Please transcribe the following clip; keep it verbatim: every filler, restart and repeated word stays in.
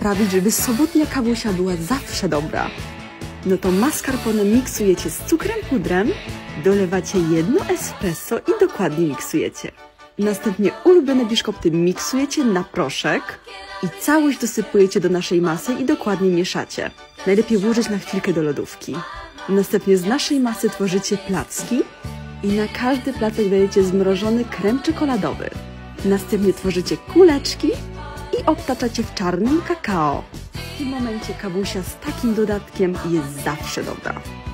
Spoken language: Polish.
sprawić, żeby sobotnia kawusia była zawsze dobra? No to mascarpone miksujecie z cukrem pudrem, dolewacie jedno espresso i dokładnie miksujecie. Następnie ulubione biszkopty miksujecie na proszek i całość dosypujecie do naszej masy i dokładnie mieszacie. Najlepiej włożyć na chwilkę do lodówki. Następnie z naszej masy tworzycie placki i na każdy placek dajecie zmrożony krem czekoladowy. Następnie tworzycie kuleczki i obtaczacie w czarnym kakao. W tym momencie kawusia z takim dodatkiem jest zawsze dobra.